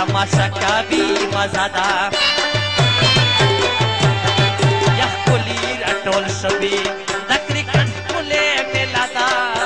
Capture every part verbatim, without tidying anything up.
तमाशा क्या भी मजादार यह कुली अटोल सभी नकरी कंठुले मिलादा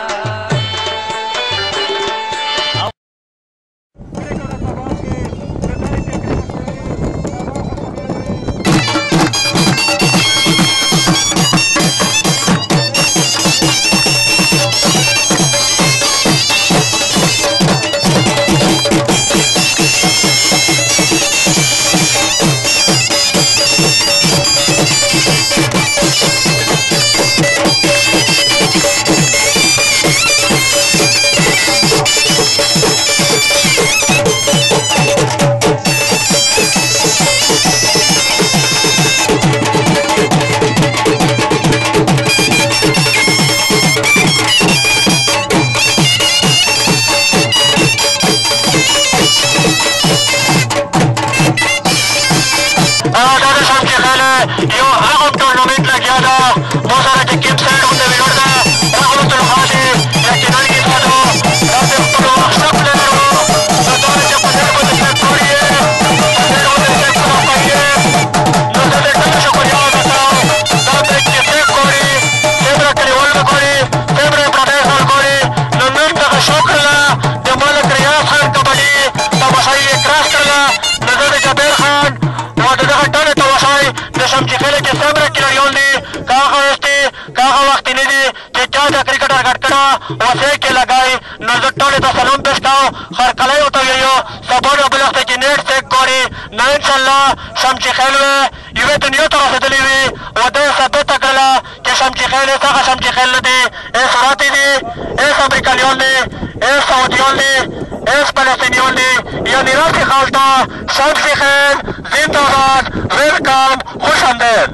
शमशीखेल के सबरे खिलाड़ियों ने कहा este कहा वक्त नहीं दी कि क्या जा क्रिकेटर गटकड़ा वसे के लगाई नजर टोले तो सलाम पेशकाओ हर कलाई होता गयो सबोर बलख्ते की नेट से कोरी ना इंशाल्लाह शमशीखेल में युवे दुनिया तरह से चली हुई वदे सबे तकला कि शमशीखेल ऐसा का शमशीखेल ने दी ऐस राती दी ऐस अमेरिकनियों ने ऐस सऊदियों ने ऐस फलस्तीनियों ने यह निराशी खालता शमशीखेल जिंदाबाद वेलकम खुश आमदीद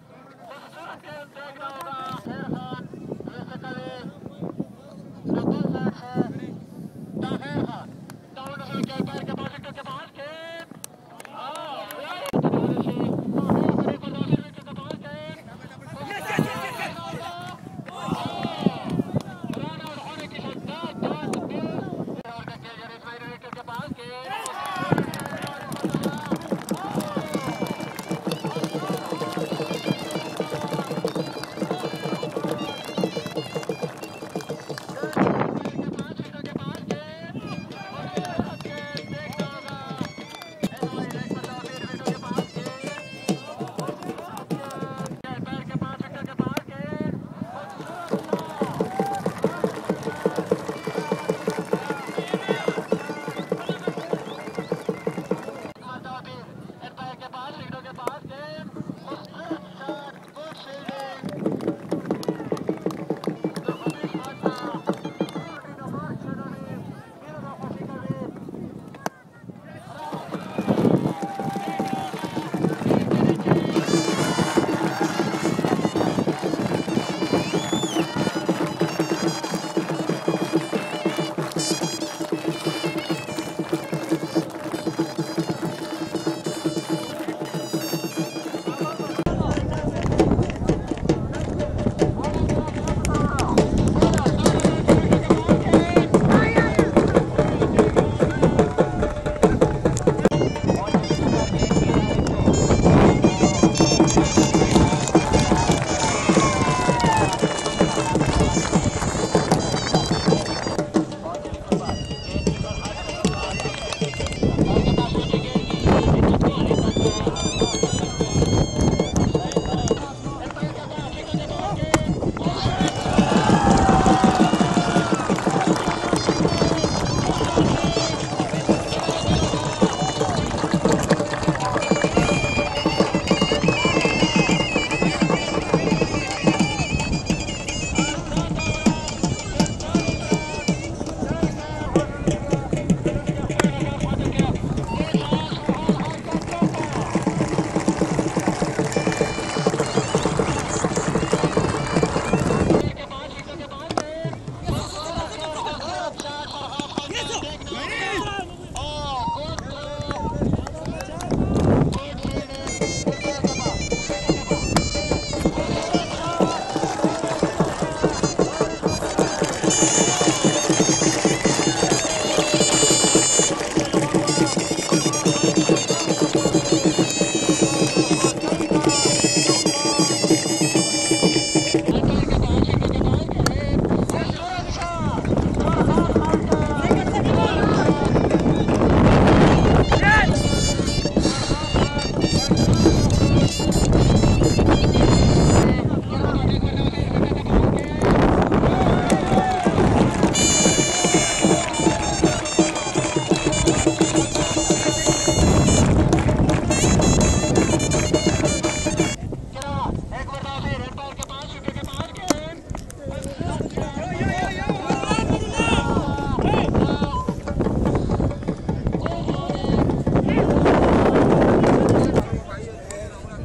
Thank you.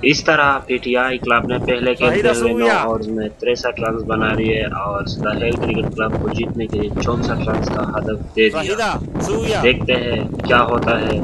इस तरह पीटीआई क्लब ने पहले खेलते हुए नौ ओवर्स में तिरसठ रन बना लिए और सहेल क्रिकेट क्लब को जीतने के लिए चौसठ रन का हदफ दे दिया। देखते हैं क्या होता है।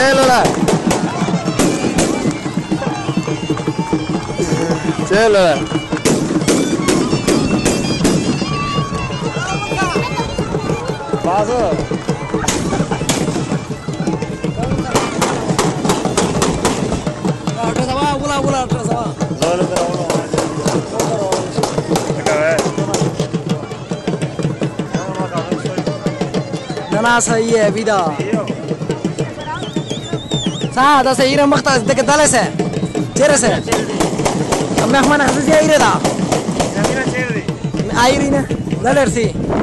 चलो चलो बाजू अठरा सवा बोला बोला अठरा सवा ना सही है विदा सा दा सही रम मख्ता देख दले से चेहरे से अब मैं हमारा हंस जाई रे दा आईरी ना दलर सी